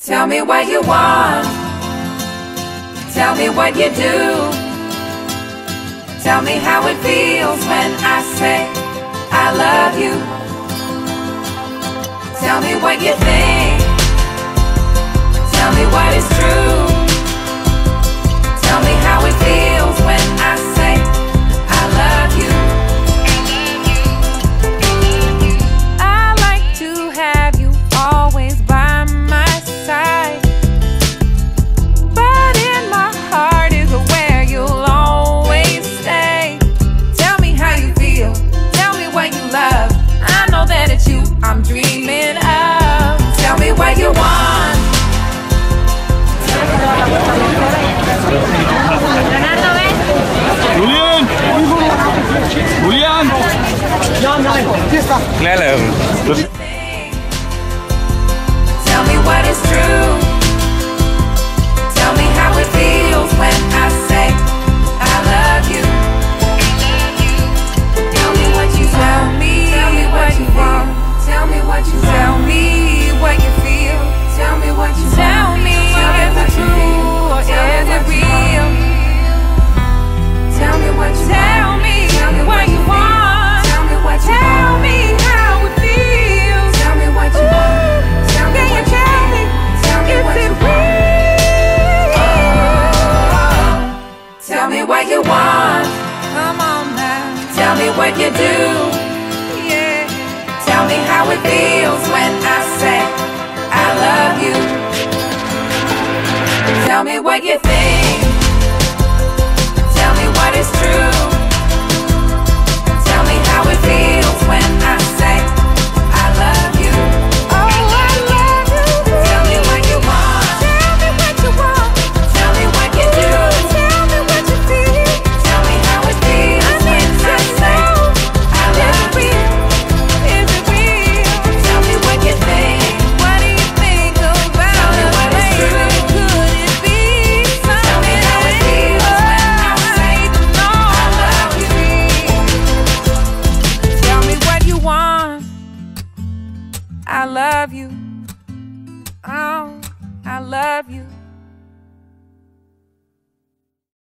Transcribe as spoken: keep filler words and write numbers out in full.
Tell me what you want. Tell me what you do. Tell me how it feels when I say I love you. Tell me what you think. Tell me what is true. Tell me how it feels when I say I love you. I like to have you always by my side, but in my heart is where you'll always stay. Tell me how you feel. Tell me what you love. I know that it's you I'm dreaming of. Tell me what you want. Julian! Julian! Sneller. Tell me what is true. Tell me how it feels when I say I love you. Tell me what you tell me. Tell me what you want. Tell me what you tell me what you feel. Tell me what you tell me. Is it true or is it real? Tell me what you tell me. Tell me what you want. Tell me what you tell me how it feels. Tell me what you want. Tell me what you feel. Tell me what you want. Tell me what you want. Come on now. Tell me what you do. Yeah. Tell me how it feels when I say I love you. Tell me what you think. Tell me what is true. Tell me how it feels when I say I love you. Oh, I love you. Tell me what you want. Tell me what you want. Tell me what you do. Tell me what you feel. Tell me how it feels when I say I love you. Is it real? Tell me what you think. What do you think about? Tell me what is true. Could it be something? Tell me how it feels when I say I love you. Tell me what you want. I love you. Oh, I love you.